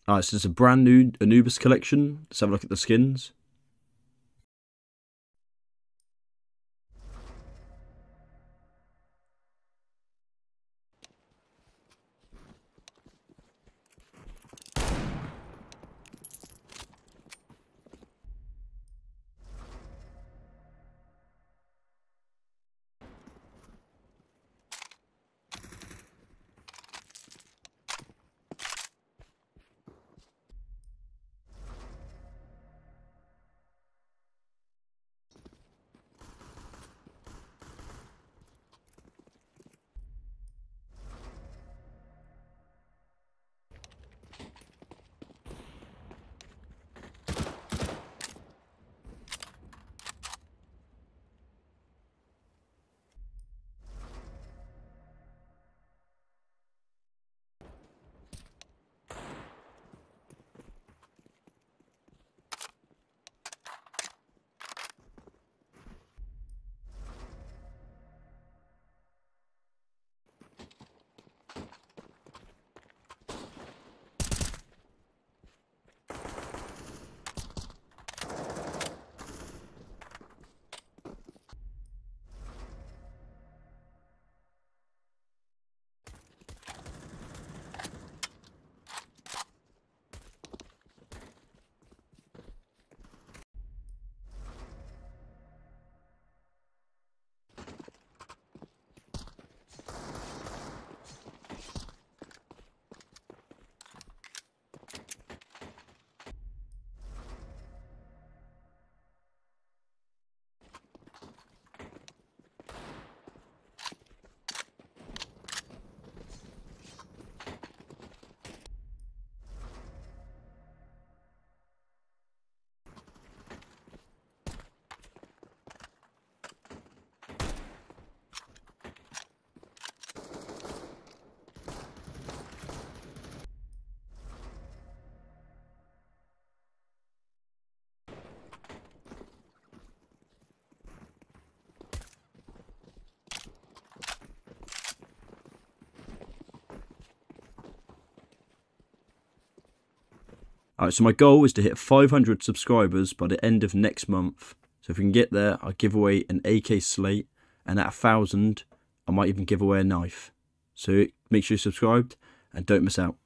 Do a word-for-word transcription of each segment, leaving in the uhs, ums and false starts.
Alright, so it's a brand new Anubis collection. Let's have a look at the skins. Alright, so my goal is to hit five hundred subscribers by the end of next month. So if we can get there, I'll give away an A K slate, and at a thousand, I might even give away a knife. So make sure you're subscribed and don't miss out.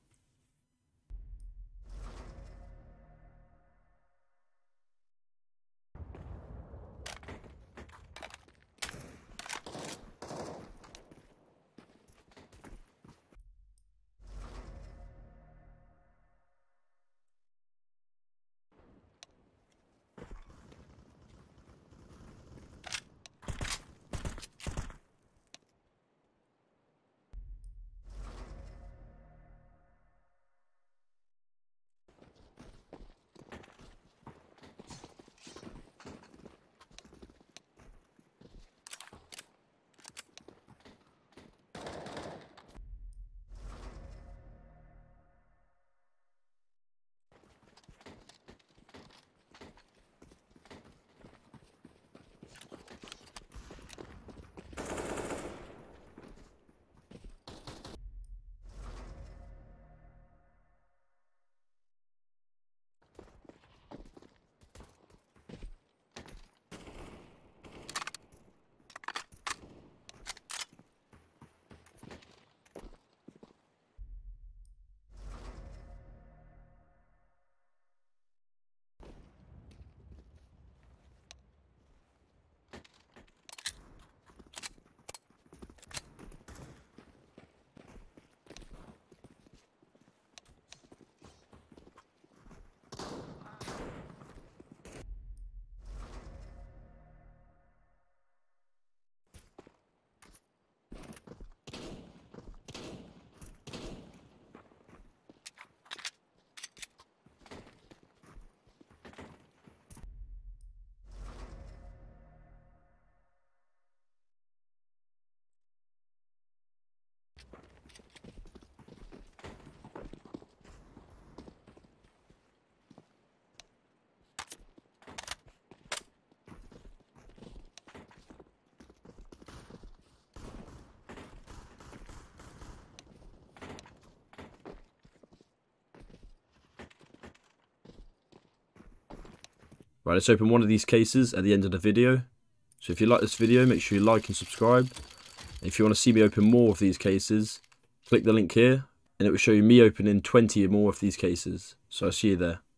Right, let's open one of these cases at the end of the video. So if you like this video, make sure you like and subscribe. If you want to see me open more of these cases, click the link here, and it will show you me opening twenty or more of these cases. So I'll see you there.